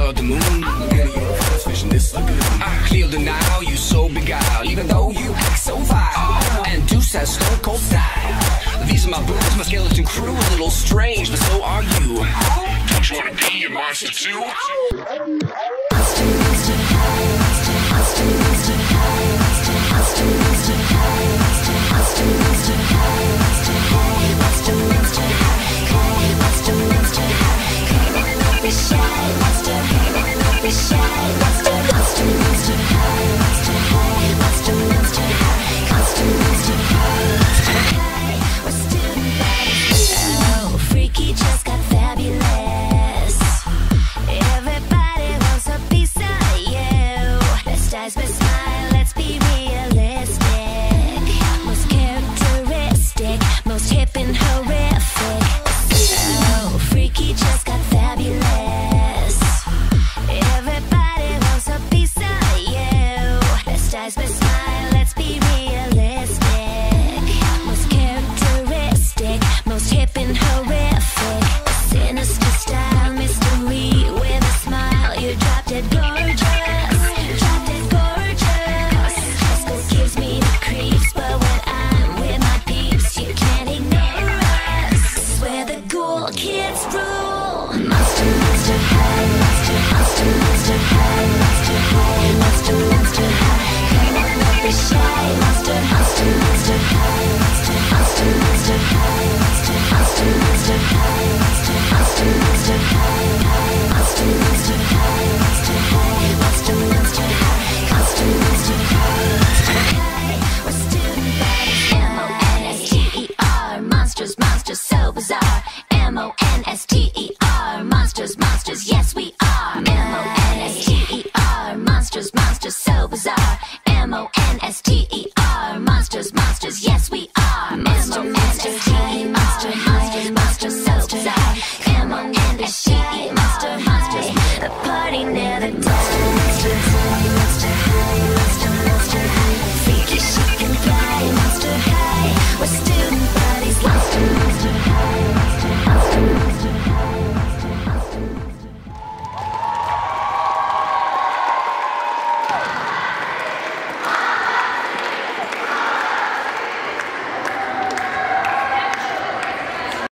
the moon. Getting your first vision this lagoon. I clear the Nile, you so beguiled, even though you act so vile. And Deuce has stone cold style. These are my boobs, my skeleton crew. A little strange, but so are you. Don't you wanna be a monster too? Freaky just got fabulous. Everybody wants a piece of you. Let's dice with smile, let's be realistic. Most characteristic, most hip and horrific. Oh, freaky just got fabulous. Everybody wants a piece of you. Let's dice with smile, let's be realistic. Most characteristic, most hip and horrific. Sinister style, mystery with a smile. You dropped it gorgeous, dropped it gorgeous. Disco gives me the creeps, but when I'm with my peeps, you can't ignore us. This is where the cool kids rule. Monster, monster high, monster, monster, monster high, monster high, monster, monster high. Come on, don't be shy, monster, monster, monster high, monster, monster, monster high, monster, monster, monster high, monster, monster, monster high, monster, monster high, monster high, monster, monster high, monster, monster high. We're student bodies, M-O-N-S-T-E-R, monsters, monsters, so bizarre. M-O-N-S-T-E-R, monsters, monsters, yes we are. M-O-N-S-T-E-R, monsters, monsters, so bizarre. M-O-N-S-T-E-R, monsters, monsters, yes we are. M-O-N-S-T-E-R, monsters, monsters, monsters, so bizarre. M-O-N-S-T-E-R, monsters, monsters, the party never dies.